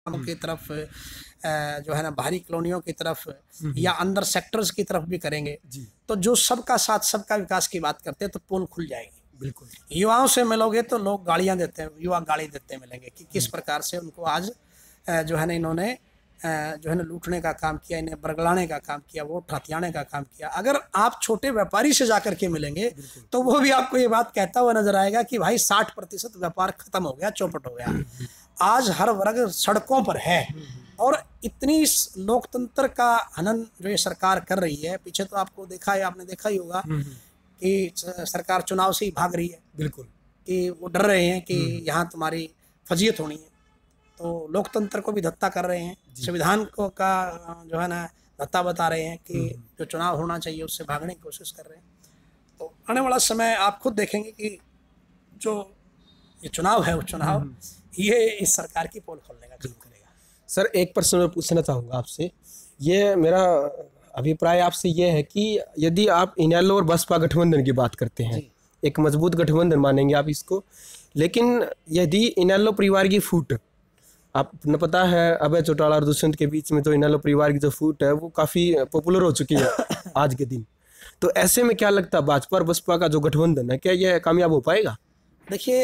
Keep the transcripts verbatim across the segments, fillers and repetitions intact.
कारखानों की तरफ, जो है ना बाहरी कॉलोनियों की तरफ या अंदर सेक्टर्स की तरफ भी करेंगे तो जो सबका साथ सबका विकास की बात करते हैं तो पोल खुल जाएगी। बिल्कुल। युवाओं से मिलोगे तो लोग गालियां देते हैं, युवा गाली देते मिलेंगे कि किस प्रकार से उनको आज जो है ना इन्होंने जो है ना लूटने का काम किया, इन्हें बरगलाने का काम किया, वोट हथियाने का काम किया। अगर आप छोटे व्यापारी से जाकर के मिलेंगे तो वो भी आपको ये बात कहता हुआ नजर आएगा कि भाई साठ प्रतिशत व्यापार खत्म हो गया, चौपट हो गया। आज हर वर्ग सड़कों पर है और इतनी लोकतंत्र का हनन जो ये सरकार कर रही है। पीछे तो आपको देखा है, आपने देखा ही होगा कि सरकार चुनाव से ही भाग रही है। बिल्कुल। कि वो डर रहे हैं कि यहाँ तुम्हारी फजीयत होनी है, तो लोकतंत्र को भी धत्ता कर रहे हैं, संविधान को का जो है ना धत्ता बता रहे हैं कि जो चुनाव होना चाहिए उससे भागने की कोशिश कर रहे हैं। तो आने वाला समय आप खुद देखेंगे कि जो ये चुनाव है वो चुनाव ये इस सरकार की पोल खोलने का काम करेगा। सर एक प्रश्न मैं पूछना चाहूँगा आपसे, ये मेरा अभिप्राय आपसे ये है कि यदि आप इनेलो और बसपा गठबंधन की बात करते हैं, एक मजबूत गठबंधन मानेंगे आप इसको, लेकिन यदि इनेलो परिवार की फूट, आपने पता है अभय चौटाला और दुष्यंत के बीच में जो इनेलो परिवार की जो फूट है वो काफ़ी पॉपुलर हो चुकी है आज के दिन, तो ऐसे में क्या लगता है भाजपा और बसपा का जो गठबंधन है क्या यह कामयाब हो पाएगा? देखिए,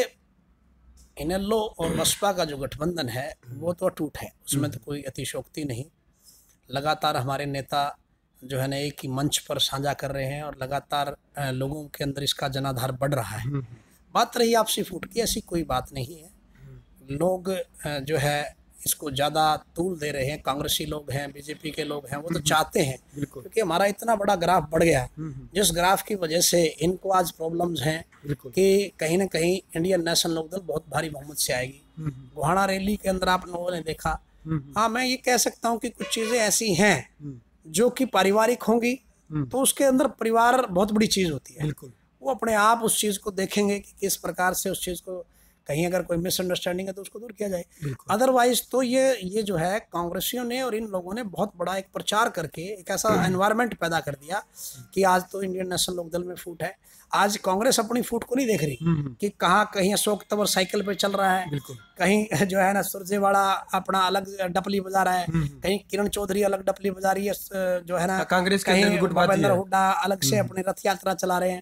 इनेलो और बसपा का जो गठबंधन है वो तो अटूट है, उसमें तो कोई अतिशोक्ति नहीं। लगातार हमारे नेता जो है ना एक ही मंच पर साझा कर रहे हैं और लगातार लोगों के अंदर इसका जनाधार बढ़ रहा है। बात रही आपसी फूट की, ऐसी कोई बात नहीं है। लोग जो है इसको ज़्यादा तूल दे रहे हैं, कांग्रेसी लोग हैं, बीजेपी के लोग हैं, वो तो चाहते हैं क्योंकि हमारा इतना बड़ा ग्राफ बढ़ गया है, जिस ग्राफ की वजह से इनको आज प्रॉब्लम्स हैं कि कहीं ना कहीं इंडियन नेशनल लोकदल बहुत भारी बहुमत से आएगी। गोहाना रैली के अंदर आप लोगों ने देखा। हाँ, मैं ये कह सकता हूँ कि कुछ चीज़ें ऐसी हैं जो कि पारिवारिक होंगी तो उसके अंदर परिवार बहुत बड़ी चीज़ होती है। वो अपने आप उस चीज़ को देखेंगे कि किस प्रकार से उस चीज़ को कहीं अगर कोई मिसअंडरस्टैंडिंग है तो उसको दूर किया जाए। अदरवाइज तो ये ये जो है कांग्रेसियों ने और इन लोगों ने बहुत बड़ा एक प्रचार करके एक ऐसा एनवायरनमेंट पैदा कर दिया कि आज तो इंडियन नेशनल लोकदल में फूट है। आज कांग्रेस अपनी फूट को नहीं देख रही कि कहाँ कहीं अशोक तंवर साइकिल पे चल रहा है, कहीं जो है ना सुरजेवाला अपना अलग डपली बजा रहा है, कहीं किरण चौधरी अलग डपली बजा रही है जो है ना, कांग्रेस कहीं भूपेंद्र हुड्डा अलग से अपनी रथ यात्रा चला रहे हैं।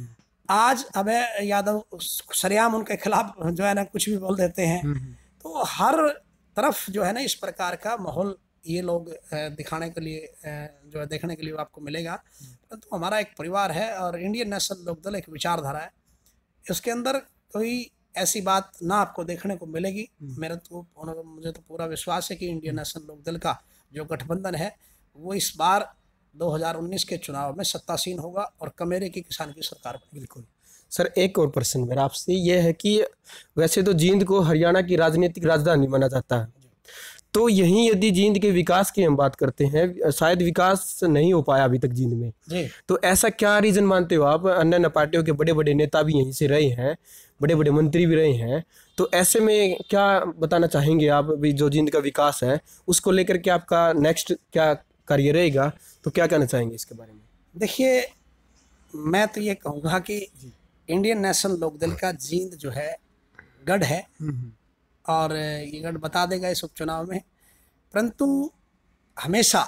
आज अभय यादव सरेआम उनके खिलाफ जो है ना कुछ भी बोल देते हैं। तो हर तरफ जो है ना इस प्रकार का माहौल ये लोग दिखाने के लिए जो है देखने के लिए आपको मिलेगा। परंतु तो हमारा एक परिवार है और इंडियन नेशनल लोकदल एक विचारधारा है, इसके अंदर कोई ऐसी बात ना आपको देखने को मिलेगी। मेरा तो मुझे तो पूरा विश्वास है कि इंडियन नेशनल लोकदल का जो गठबंधन है वो इस बार दो हज़ार उन्नीस के चुनाव में सत्तासीन होगा और कमेरे की किसान की सरकार बनेगी। बिल्कुल। सर एक और प्रश्न मेरा आपसे ये है कि वैसे तो जींद को हरियाणा की राजनीतिक राजधानी माना जाता है, तो यहीं यदि जींद के विकास की हम बात करते हैं, शायद विकास नहीं हो पाया अभी तक जींद में जी। तो ऐसा क्या रीज़न मानते हो आप? अन्य अन्य पार्टियों के बड़े बड़े नेता भी यहीं से रहे हैं, बड़े बड़े मंत्री भी रहे हैं, तो ऐसे में क्या बताना चाहेंगे आप भी जो जींद का विकास है उसको लेकर के आपका नेक्स्ट क्या कार्य रहेगा, तो क्या कहना चाहेंगे इसके बारे में? देखिए, मैं तो ये कहूँगा कि इंडियन नेशनल लोकदल का जींद जो है गढ़ है और ये गढ़ बता देगा इस उपचुनाव में। परंतु हमेशा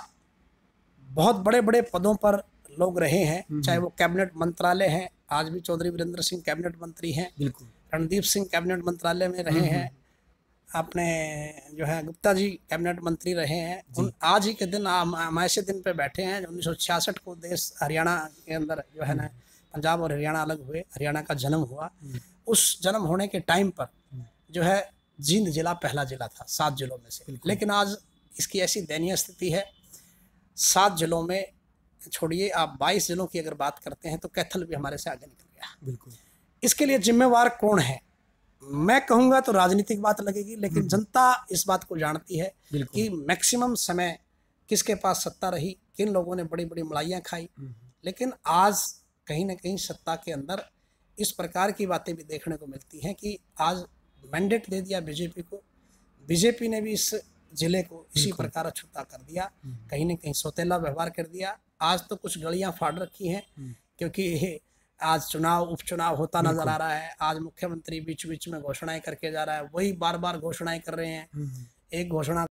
बहुत बड़े बड़े पदों पर लोग रहे हैं, चाहे वो कैबिनेट मंत्रालय है, आज भी चौधरी वीरेंद्र सिंह कैबिनेट मंत्री हैं, रणदीप सिंह कैबिनेट मंत्रालय में रहे हैं, अपने जो है गुप्ता जी कैबिनेट मंत्री रहे हैं। उन आज ही के दिन हम ऐसे दिन पे बैठे हैं उन्नीस सौ छियासठ को देश हरियाणा के अंदर जो है ना पंजाब और हरियाणा अलग हुए, हरियाणा का जन्म हुआ। उस जन्म होने के टाइम पर जो है जींद जिला पहला जिला था सात जिलों में से, लेकिन आज इसकी ऐसी दयनीय स्थिति है, सात जिलों में छोड़िए आप बाईस जिलों की अगर बात करते हैं तो कैथल भी हमारे से आगे निकल गया। बिल्कुल। इसके लिए जिम्मेवार कौन है? मैं कहूँगा तो राजनीतिक बात लगेगी, लेकिन जनता इस बात को जानती है कि मैक्सिमम समय किसके पास सत्ता रही, किन लोगों ने बड़ी बड़ी लड़ाइयाँ खाई। लेकिन आज कहीं ना कहीं सत्ता के अंदर इस प्रकार की बातें भी देखने को मिलती हैं कि आज मैंडेट दे दिया बीजेपी को, बीजेपी ने भी इस जिले को इसी प्रकार अछूता कर दिया, कहीं ना कहीं सौतेला व्यवहार कर दिया। आज तो कुछ गलियां फाड़ रखी हैं क्योंकि आज चुनाव उपचुनाव होता नजर आ रहा है। आज मुख्यमंत्री बीच बीच में घोषणाएं करके जा रहा है, वही बार बार घोषणाएं कर रहे हैं एक घोषणा